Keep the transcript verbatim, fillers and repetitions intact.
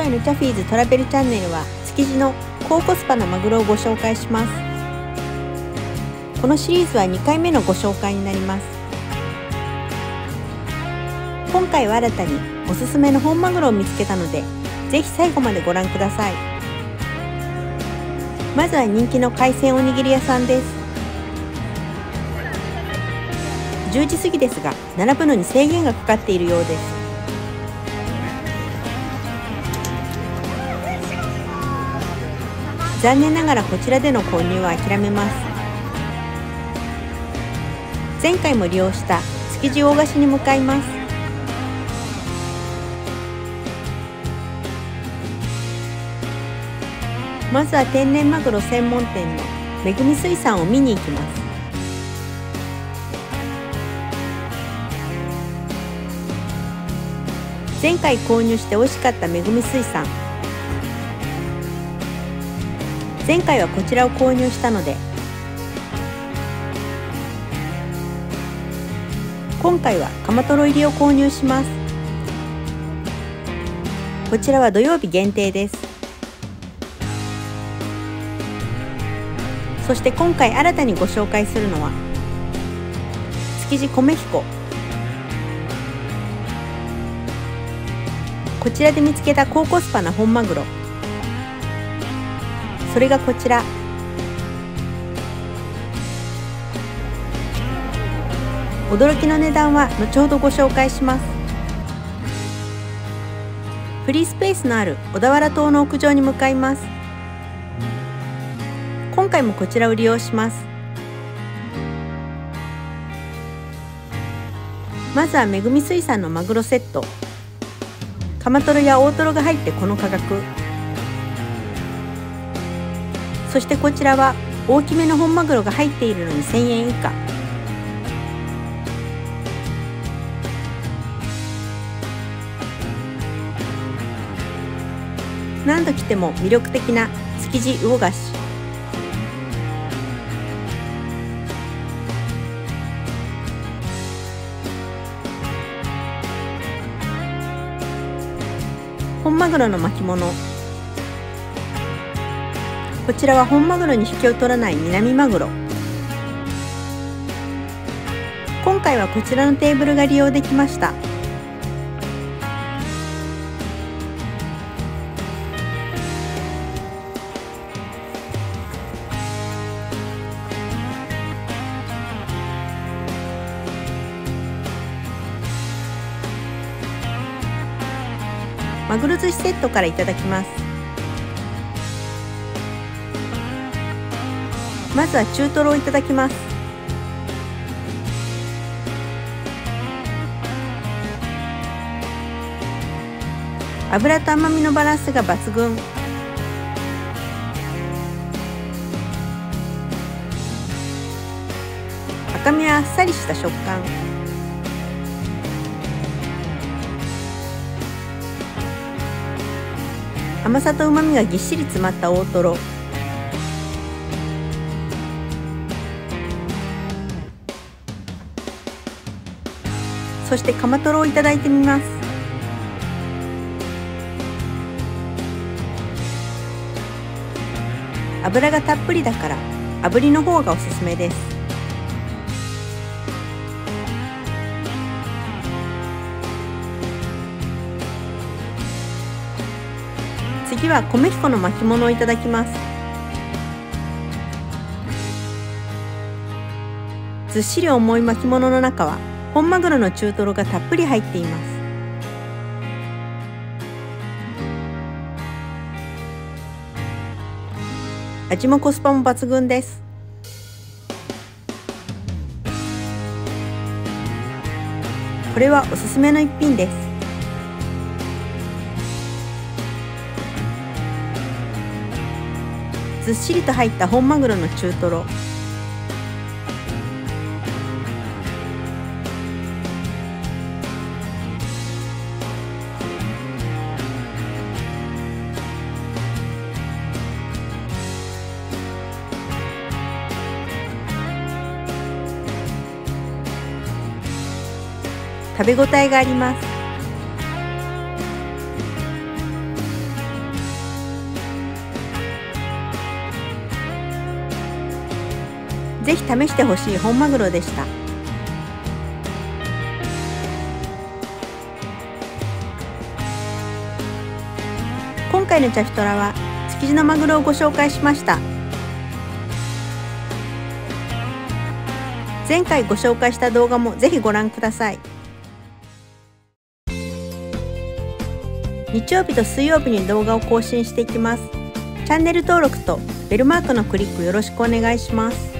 回のチャフィーズトラベルチャンネルは築地の高コスパなマグロをご紹介します。このシリーズはにかいめのご紹介になります。今回は新たにおすすめの本マグロを見つけたので、ぜひ最後までご覧ください。まずは人気の海鮮おにぎり屋さんです。じゅうじ過ぎですが、並ぶのに制限がかかっているようです。残念ながらこちらでの購入は諦めます。前回も利用した築地大菓子に向かいます。まずは天然マグロ専門店のめぐみ水産を見に行きます。前回購入して美味しかっためぐみ水産、前回はこちらを購入したので、今回はカマトロ入りを購入します。こちらは土曜日限定です。そして今回新たにご紹介するのは築地米彦。こちらで見つけた高コスパな本マグロ、それがこちら。驚きの値段は後ほどご紹介します。フリースペースのある小田原島の屋上に向かいます。今回もこちらを利用します。まずはめぐみ水産のマグロセット、カマトロや大トロが入ってこの価格。そしてこちらは大きめの本マグロが入っているのにせんえん以下。何度来ても魅力的な築地魚菓子。本マグロの巻物、こちらは本マグロに引けを取らない南マグロ。今回はこちらのテーブルが利用できました。マグロ寿司セットからいただきます。まずは中トロをいただきます。脂と甘みのバランスが抜群。赤身はあっさりした食感。甘さと旨みがぎっしり詰まった大トロ。そしてカマトロをいただいてみます。脂がたっぷりだから炙りの方がおすすめです。次は米彦の巻物をいただきます。ずっしり重い巻物の中は本マグロの中トロがたっぷり入っています。味もコスパも抜群です。これはおすすめの一品です。ずっしりと入った本マグロの中トロ。食べ応えがあります。 ぜひ試してほしい本マグロでした。今回のチャフトラは築地のマグロをご紹介しました。前回ご紹介した動画もぜひご覧ください。日曜日と水曜日に動画を更新していきます。チャンネル登録とベルマークのクリックよろしくお願いします。